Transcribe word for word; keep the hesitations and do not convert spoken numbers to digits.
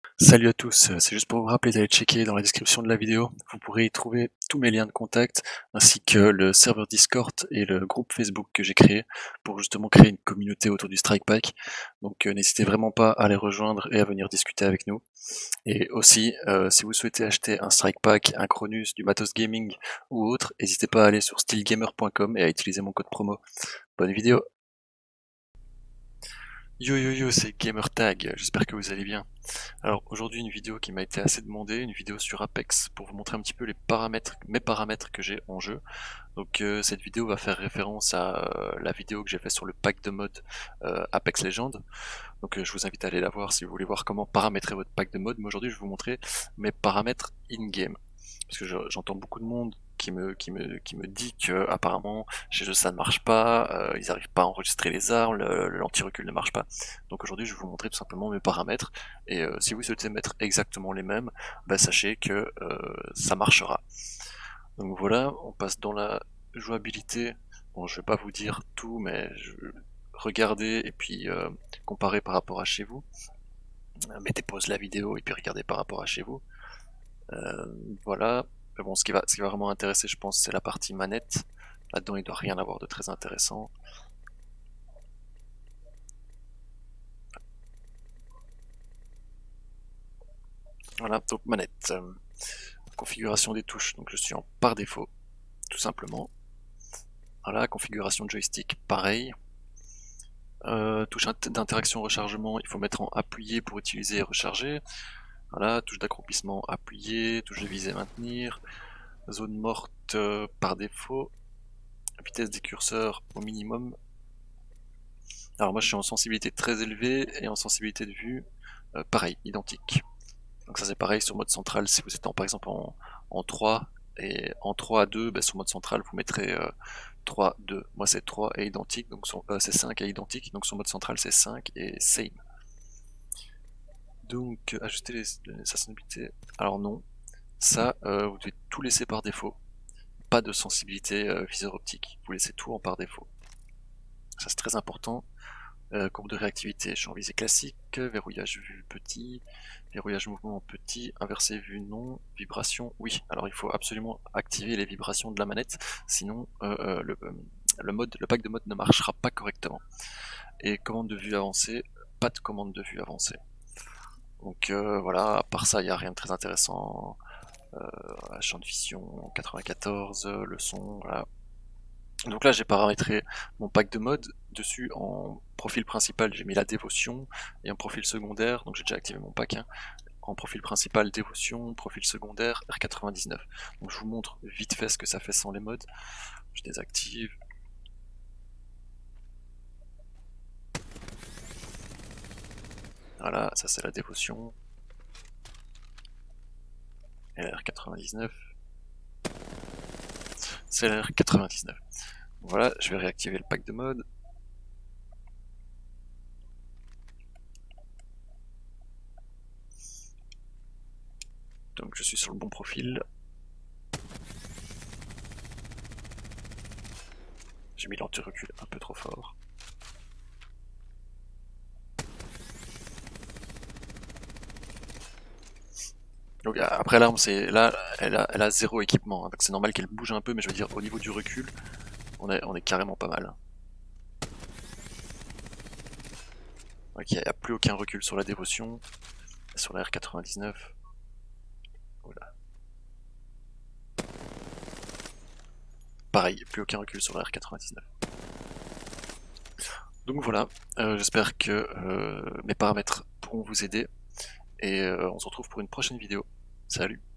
Salut à tous, c'est juste pour vous rappeler d'aller checker dans la description de la vidéo, vous pourrez y trouver tous mes liens de contact, ainsi que le serveur Discord et le groupe Facebook que j'ai créé pour justement créer une communauté autour du Strike Pack. Donc euh, n'hésitez vraiment pas à les rejoindre et à venir discuter avec nous. Et aussi, euh, si vous souhaitez acheter un Strike Pack, un Cronus, du matos gaming ou autre, n'hésitez pas à aller sur steelgamer point com et à utiliser mon code promo. Bonne vidéo. Yo yo yo, c'est GamerTag, j'espère que vous allez bien. Alors aujourd'hui une vidéo qui m'a été assez demandée, une vidéo sur Apex pour vous montrer un petit peu les paramètres, mes paramètres que j'ai en jeu. Donc euh, cette vidéo va faire référence à euh, la vidéo que j'ai fait sur le pack de mode euh, Apex Legends. Donc euh, je vous invite à aller la voir si vous voulez voir comment paramétrer votre pack de mode. Mais aujourd'hui je vais vous montrer mes paramètres in-game. Parce que je- j'entends beaucoup de monde qui me, qui me, qui me dit que apparemment chez eux ça ne marche pas, euh, ils n'arrivent pas à enregistrer les armes, le- l'anti-recul ne marche pas. Donc aujourd'hui je vais vous montrer tout simplement mes paramètres, et euh, si vous souhaitez mettre exactement les mêmes, bah, sachez que euh, ça marchera. Donc voilà, on passe dans la jouabilité. Bon, je vais pas vous dire tout, mais je... regardez et puis euh, comparez par rapport à chez vous. Mettez pause la vidéo et puis regardez par rapport à chez vous. Euh, voilà. Mais bon, ce qui va, ce qui va vraiment intéresser, je pense, c'est la partie manette. Là-dedans, il doit rien avoir de très intéressant. Voilà, donc manette. Euh, configuration des touches, donc je suis en par défaut, tout simplement. Voilà, configuration de joystick, pareil. Euh, touche d'interaction rechargement, il faut mettre en appuyé pour utiliser et recharger. Voilà, touche d'accroupissement appuyé, touche de visée maintenir. Zone morte euh, par défaut. Vitesse des curseurs au minimum. Alors moi je suis en sensibilité très élevée et en sensibilité de vue euh, pareil, identique. Donc ça c'est pareil sur mode central, si vous êtes en, par exemple en, en trois et en trois à deux, bah, sur mode central vous mettrez euh, trois, deux. Moi c'est trois et identique, donc sur, euh, c'est cinq et identique, donc sur mode central c'est cinq et same. Donc ajuster les, les sensibilités. Alors non, ça euh, vous devez tout laisser par défaut. Pas de sensibilité euh, viseur optique, vous laissez tout en par défaut. Ça c'est très important. Euh, courbe de réactivité, je suis en visée classique, verrouillage vue petit, verrouillage mouvement petit, inversé vue non, vibration oui. Alors il faut absolument activer les vibrations de la manette, sinon euh, euh, le, euh, le mode, le pack de mode ne marchera pas correctement. Et commande de vue avancée, pas de commande de vue avancée. Donc euh, voilà, à part ça, il n'y a rien de très intéressant. Euh, champ de vision quatre-vingt-quatorze, le son, voilà. Donc là j'ai paramétré mon pack de mode, dessus en profil principal j'ai mis la dévotion, et en profil secondaire, donc j'ai déjà activé mon pack, hein, en profil principal dévotion, profil secondaire R quatre-vingt-dix-neuf. Donc je vous montre vite fait ce que ça fait sans les modes. Je désactive. Voilà, ça c'est la dévotion. Et la R quatre-vingt-dix-neuf. C'est la R quatre-vingt-dix-neuf. Voilà, je vais réactiver le pack de mode. Donc je suis sur le bon profil. J'ai mis l'anti-recul un peu trop fort. Donc après l'arme, c'est là, elle a, elle a zéro équipement, hein, donc c'est normal qu'elle bouge un peu, mais je veux dire au niveau du recul, on est, on est carrément pas mal. Ok, il n'y a plus aucun recul sur la dévotion, sur la R quatre-vingt-dix-neuf. Voilà. Pareil, plus aucun recul sur la R quatre-vingt-dix-neuf. Donc voilà, euh, j'espère que euh, mes paramètres pourront vous aider, et euh, on se retrouve pour une prochaine vidéo. Salut!